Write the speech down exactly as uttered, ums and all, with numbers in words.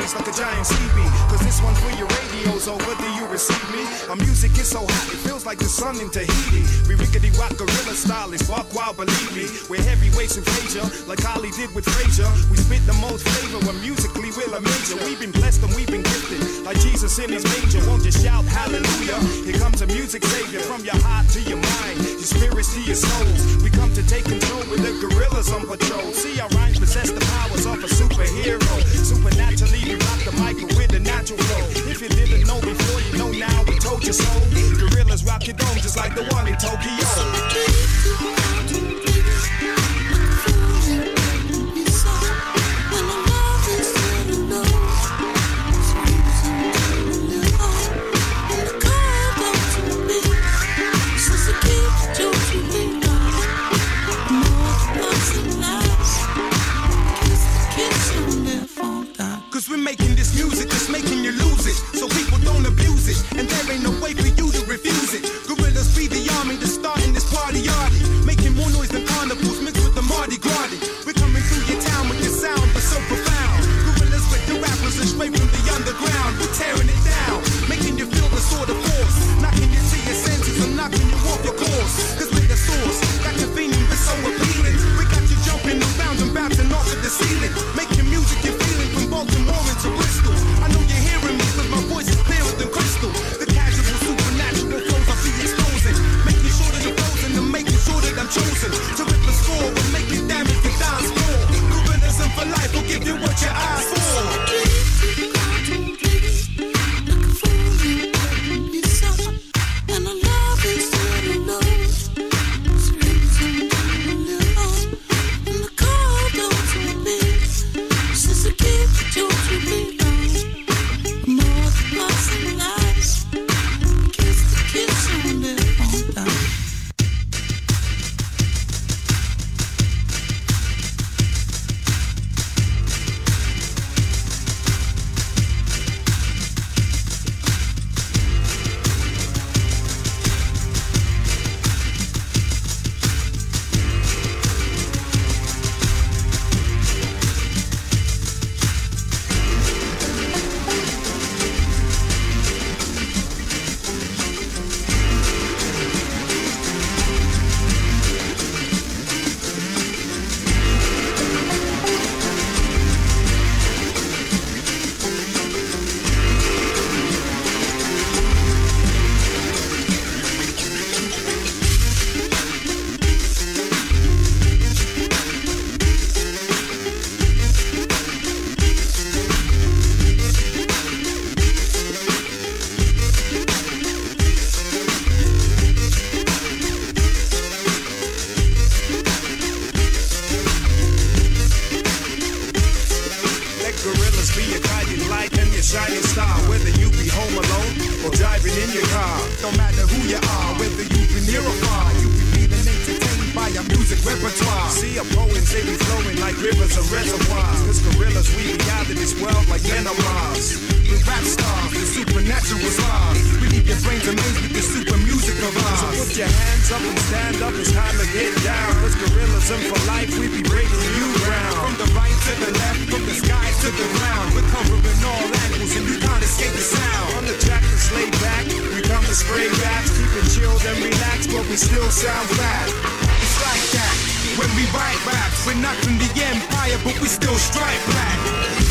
face like a giant C B. Cause this one's for your radios, oh, whether you receive me. Our music is so hot, it feels like the sun in Tahiti. We rickety rock gorilla style, it's walk wild, believe me. We're heavyweights and Frazier, like Holly did with Frazier. We spit the most flavor when musically we're a major. We've been blessed and we've been gifted, like Jesus in his manger. Won't you shout hallelujah? Here comes a music savior, from your heart to your mind, your spirits to your souls. We come to take control with the gorillas on patrol. See our rhymes possess the powers of a superhero. Supernaturally we rock the mic with a natural flow. If you didn't know before, you know now, we told you so. Gorillas rock your dome just like the one in Tokyo. Cause we're making this music, it's making you lose it, so people don't abuse it, and there ain't no way for you to refuse it. Gorillas be the army that's starting this party yardy, making more noise than carnivals mixed with the Mardi Gras. We're coming through your town with your sound that's so profound. Gorillas with the rappers and straight from the underground. We're tearing it down, making you feel the sort of force, knocking you to your senses and knocking you off your course. Cause we're the source, got your feeling, we're so appealing. We got you jumping around and bouncing off of the ceiling, making music you're feeling from Baltimore into Bristol. I know you're hearing me cause my voice is clearer than crystal. The casual supernatural flows I'll be exposing, making sure that you're frozen and making sure that I'm chosen to rip the score and make it damage the dance floor. Gorillas and for life will give you what your eyes for. shining star, whether you be home alone or driving in your car. Don't matter who you are, whether you've been near or far, you be feeling entertained by our music repertoire. See our poems, they be flowing like rivers or reservoirs. Cause gorillas, we be out of this world like men on Mars. We're rap stars, the supernatural stars. We leave your brains amazed with the super music of ours. So put your hands up and stand up, it's time to get down. Cause gorillas and for life, we be breaking you ground. From the right to the left, from the sky to the ground. We're covering all angles and you can't escape the sound. On the track to lay back, we come to spray raps. Keep it chilled and relaxed, but we still sound flat. It's like that, when we write raps, we're not from the empire, but we still strike back.